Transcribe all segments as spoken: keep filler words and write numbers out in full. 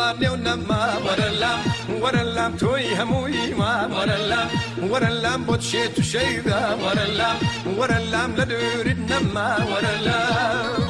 والله ونما ورلام ورلام توي هموي ما ورلام ورلام بوتشيت شيدا ورلام ورلام لدور النما ورلام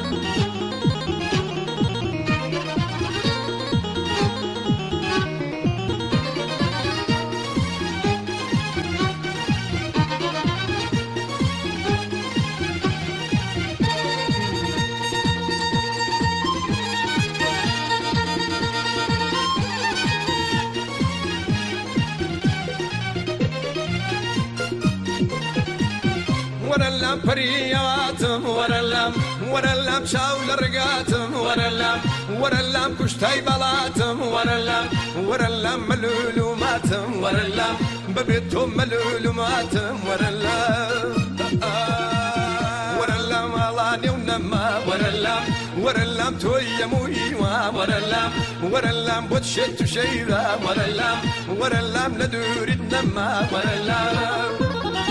ورلام برياتم ورلام ورلام شاول رقاتم ورلام ورلام كشتاي بلاتم ورلام ورلام ملولو ماتم ورلام ببيتهم ملولو ماتم ورلام ورلام الله ونما ورلام ورلام توي موي ورلام ورلام بوتشيت شيدا ورلام ورلام لدور النما ورلام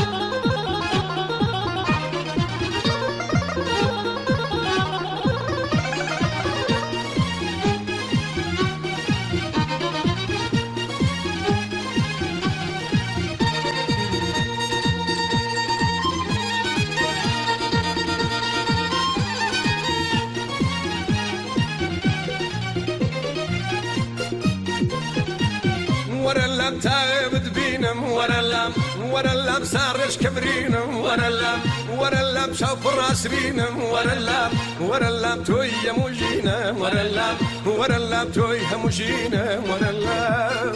ورلام تايب بينم ورلام ورلام سارش كبرينم ورلام ورلام شوف الراس بينم ورلام ورلام توي موجينا ورلام ورلام توي هموجينا ورلام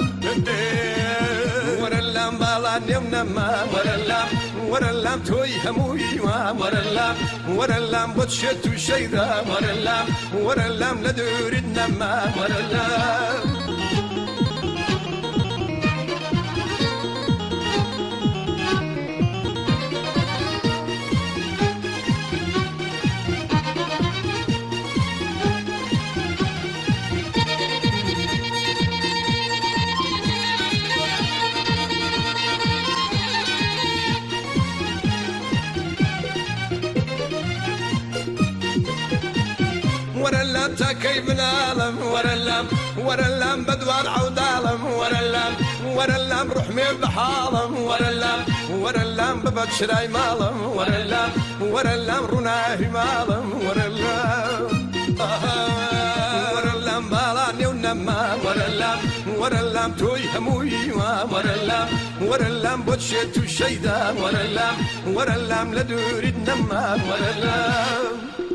ورلام بالان يمنما ورلام ورلام توي هموي ورلام ورلام بوتشيت شيدا ورلام ورلام لدور النما ورلام ورلام تكيف العالم ورلام ورلام بدوار عودالم ورلام ورلام روح مين بحالم ورلام ورلام ببتشراي مالم ورلام ورلام رناهي مالم ورلام ورلام بالاني ونما ورلام ورلام توي هموي ورلام ورلام بوتشيت شيدا ورلام ورلام لدور النما ورلام